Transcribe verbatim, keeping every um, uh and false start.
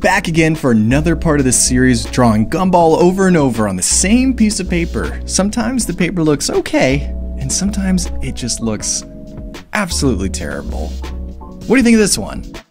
back again for another part of this series, drawing gumball over and over on the same piece of paper. Sometimes the paper looks okay, and sometimes it just looks absolutely terrible. What do you think of this one?